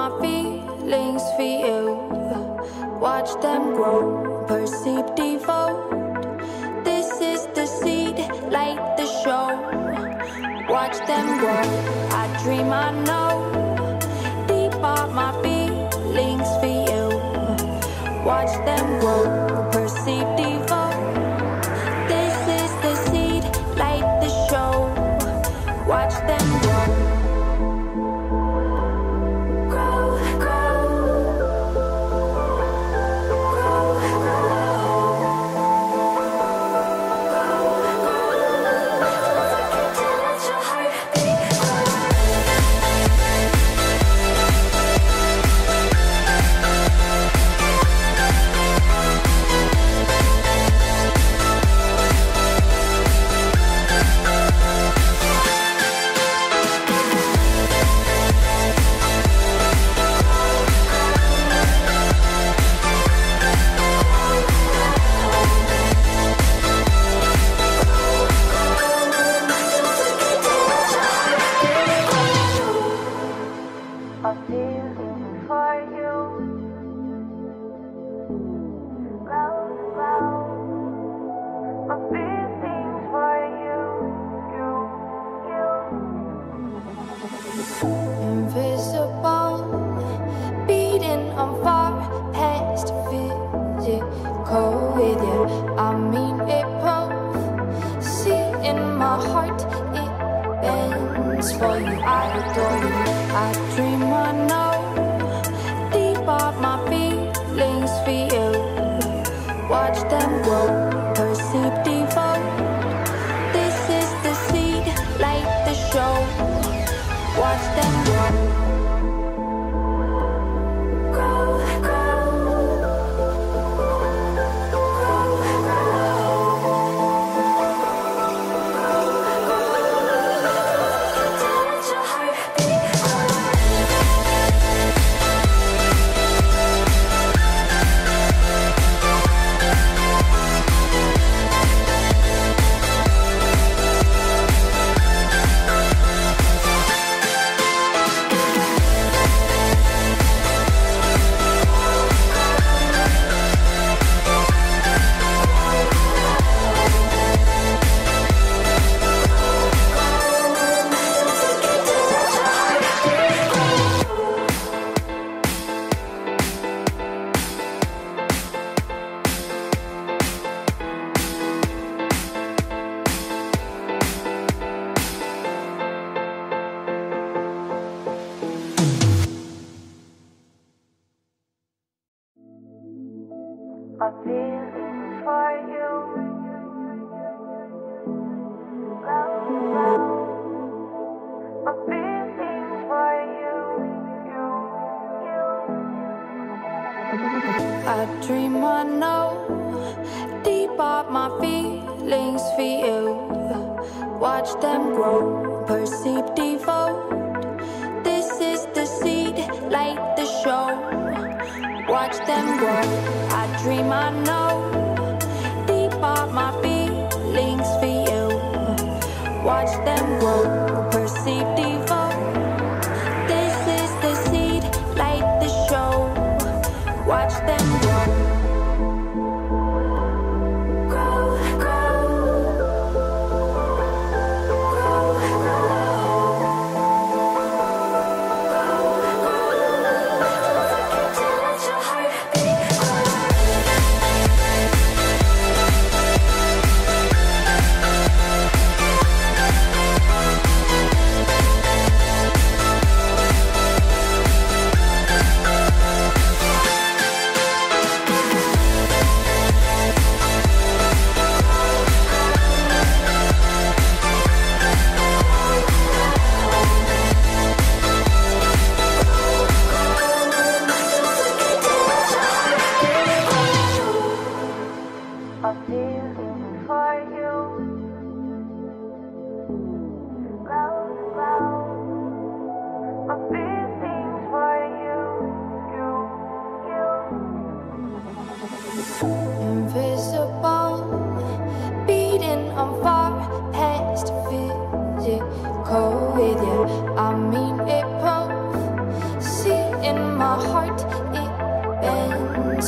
my feelings for you. Watch them grow, perceive, devote. This is the seed, light the show. Watch them grow, I dream, I know. Deep are my feelings for you. Watch them grow, perceive, devote. This is the seed, light the show. Watch them grow. Invisible, beating on far past physical with you. I mean it both. See in my heart, it bends for you. I adore you, I dream, I know. Deep are my feelings for you. Watch them grow, perceive, devote. This is the seed, light the show. Watch them grow. My feelings for you. My feelings for you. I dream, I know. Deep are my feelings for you. Watch them grow, perceive, devote. This is the seed, light the show. Watch them grow, I dream, I know. Deep are my feelings for you. Watch them grow, perceive, devote. This is the seed, light the show. Watch them grow.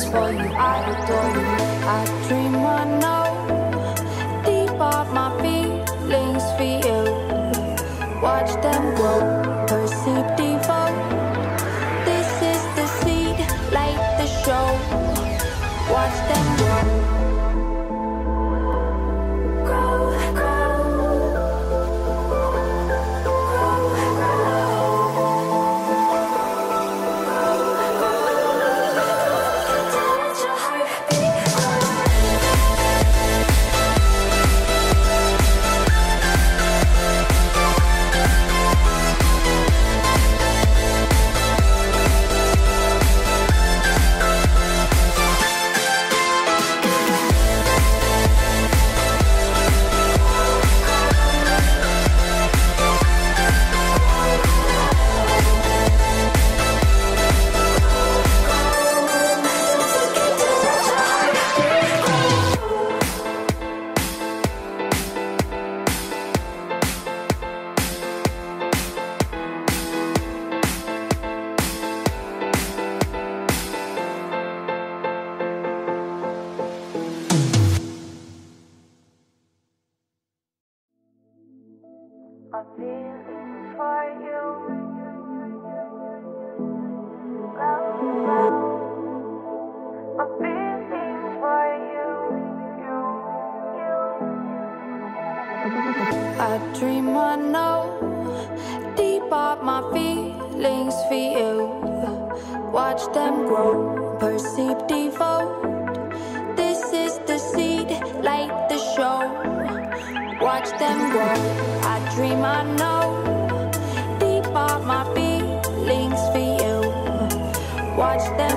for you, I adore you. I dream I know deep up my feelings for you. Watch them grow, perceive, devote. This is the seed, light the show. Watch them grow. My feelings for you, love, love. My feelings for you, I dream I know deep up my feelings for you. Watch them grow, perceive, devote. This is the seed, light the show. Watch them grow. I dream I know deep up my feelings for you. Watch them